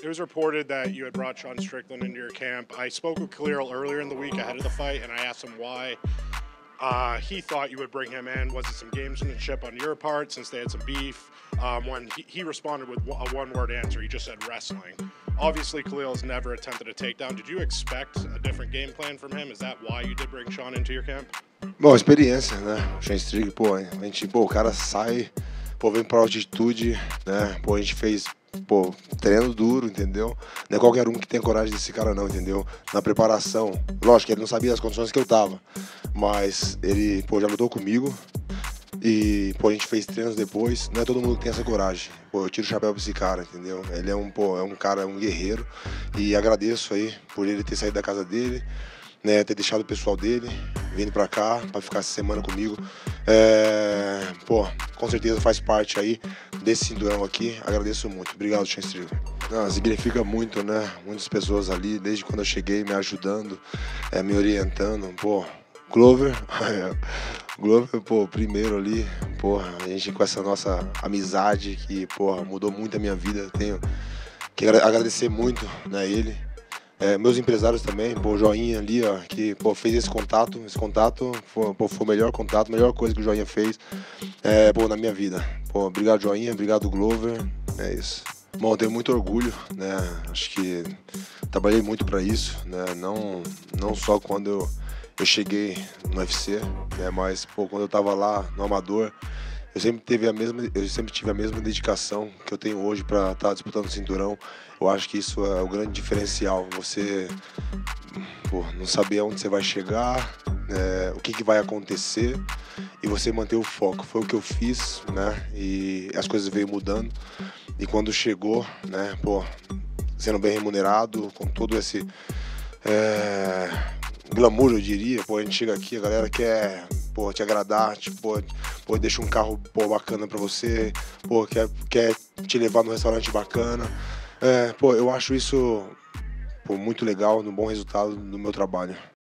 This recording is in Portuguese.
It was reported that you had brought Sean Strickland into your camp. I spoke with Khalil earlier in the week ahead of the fight, and I asked him why he thought you would bring him in. Was it some gamesmanship on your part since they had some beef? When he responded with a one-word answer, he just said wrestling. Obviously, Khalil has never attempted a takedown. Did you expect a different game plan from him? Is that why you did bring Sean into your camp? Bom, experiência, né? O Sean Strickland, pô, o cara sai, pô, vem pra altitude, né? Pô, a gente fez, pô, treino duro, entendeu? Não é qualquer um que tem coragem desse cara não, entendeu? Na preparação, lógico que ele não sabia as condições que eu tava, mas ele, pô, já lutou comigo e, pô, a gente fez treinos depois. Não é todo mundo que tem essa coragem. Pô, eu tiro o chapéu pra esse cara, entendeu? Ele é um cara, é um guerreiro e agradeço aí por ele ter saído da casa dele, né, ter deixado o pessoal dele, vindo pra cá, pra ficar essa semana comigo. Pô, com certeza faz parte aí desse cinturão aqui. Agradeço muito. Obrigado, Sean Strickland. Não, significa muito, né? Muitas pessoas ali, desde quando eu cheguei, me ajudando, me orientando. Pô, Glover, Glover, pô, primeiro ali, porra, a gente com essa nossa amizade que, porra, mudou muito a minha vida. Tenho que agradecer muito, né, ele. Meus empresários também, pô, o Joinha ali, ó, que, pô, fez esse contato foi, pô, foi o melhor contato, a melhor coisa que o Joinha fez, pô, na minha vida. Pô, obrigado, Joinha, obrigado, Glover, é isso. Bom, eu tenho muito orgulho, né, acho que trabalhei muito para isso, né, não só quando eu cheguei no UFC, né, mas, pô, quando eu tava lá no Amador, eu sempre tive a mesma dedicação que eu tenho hoje para estar disputando o cinturão. Eu acho que isso é o grande diferencial. Você, pô, não saber aonde você vai chegar, o que vai acontecer e você manter o foco. Foi o que eu fiz, né? E as coisas veio mudando. E quando chegou, né? Pô, sendo bem remunerado, com todo esse glamour, eu diria. Pô, a gente chega aqui, a galera quer, pô, te agradar, tipo, pô, deixa um carro, pô, bacana pra você, pô, quer te levar num restaurante bacana. Pô, eu acho isso, pô, muito legal, um bom resultado do meu trabalho.